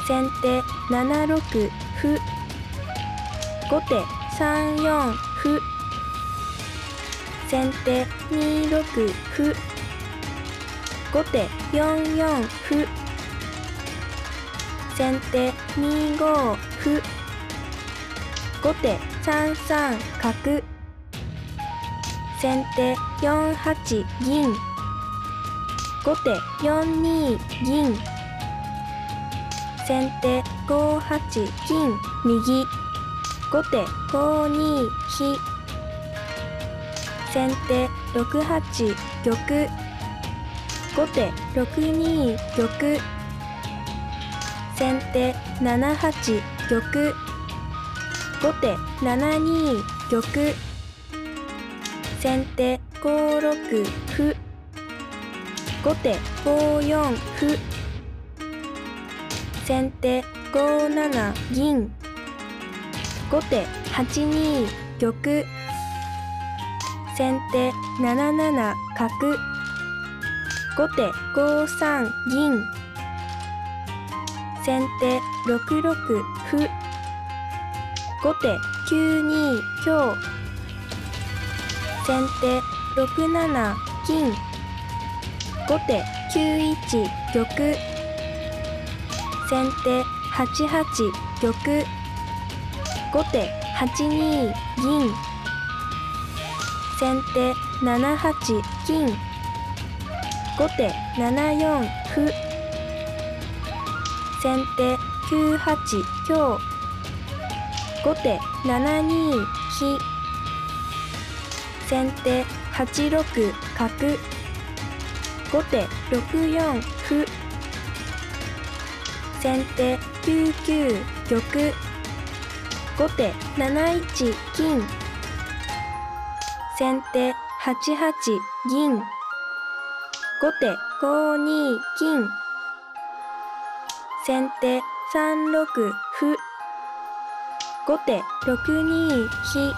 先手7六歩。後手3四歩。先手2六歩。後手4四歩。先手2五歩。後手3三角。先手4八銀。後手4二銀。先手5八金右。後手5二飛。先手6八玉。後手6二玉。先手7八玉。後手7二玉。先手5六歩。後手5四歩。先手5七銀。後手8二玉。先手7七角。後手5三銀。先手6六歩。後手9二香。先手6七金。後手9一玉。先手8八玉。後手8二銀。先手7八金。後手7四歩。先手9八香。後手7二飛。先手8六角。後手6四歩。先手9九玉。後手7一金。先手8八銀。後手5二金。先手3六歩。後手6二飛。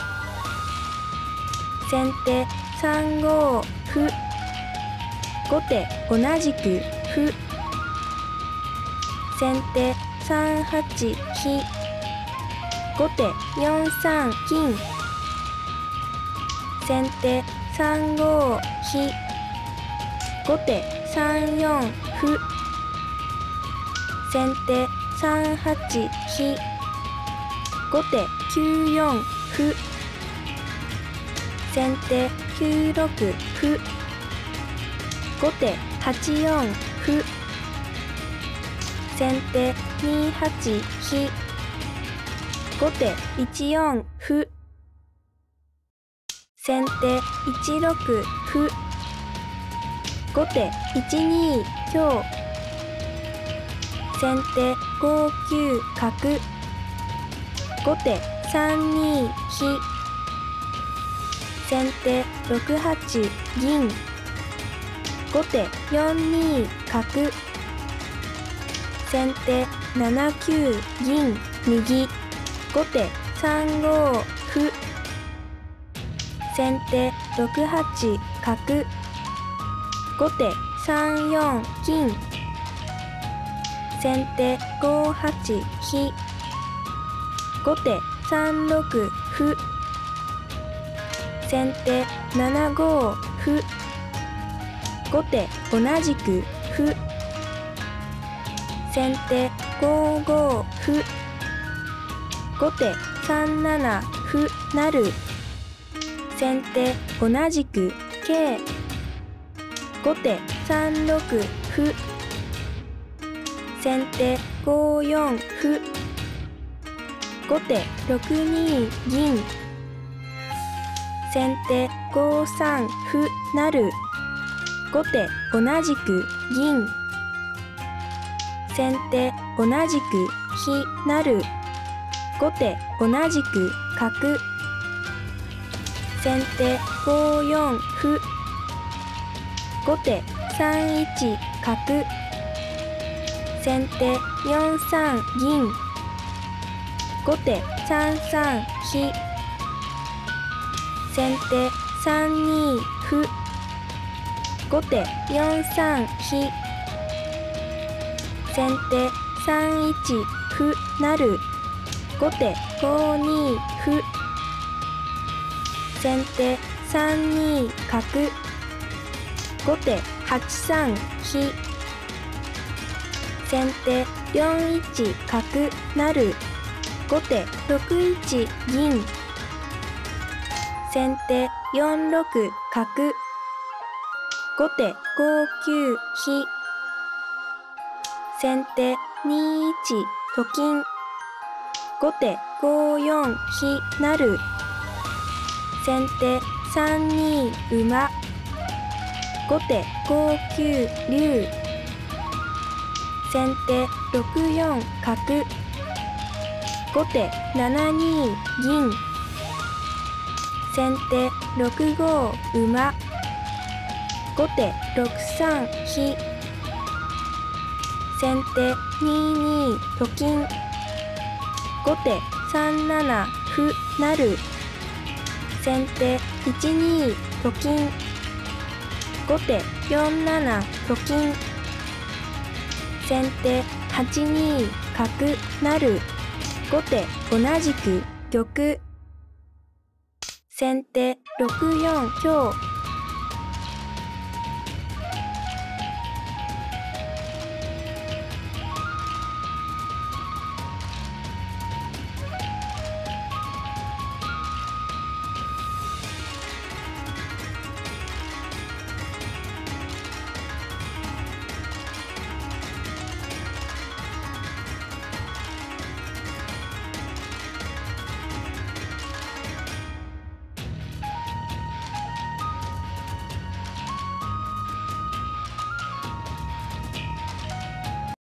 先手3五歩。後手同じく歩。先手3八飛。後手4三金。先手3五飛。後手3四歩。先手3八飛。後手9四歩。先手9六歩。後手8四歩。先手2八飛。後手1四歩。先手1六歩。後手1二香。先手5九角。後手3二飛。先手6八銀。後手4二角。先手7九銀右。後手3五歩。先手6八角。後手3四金。先手5八飛。後手3六歩。先手7五歩。後手同じく歩。先手5五歩。後手3七歩成。先手同じく桂。後手3六歩。先手5四歩。後手6二銀。先手5三歩成。後手同じく銀。先手同じく飛成。後手同じく角。先手5四歩。後手3一角。先手4三銀。後手3三飛。先手3二歩。後手4三飛。先手 3一歩成。後手5二歩。先手3二角。後手8三飛。先手4一角成。後手6一銀。先手4六角。後手5九飛。先手2一と金。後手5四飛成。先手3二馬。後手5九竜。先手6四角。後手7二銀。先手6五馬。後手6三飛。先手2二と金。後手3七歩成。先手1二と金。後手4七と金。先手8二角成。後手同じく玉。先手6四香。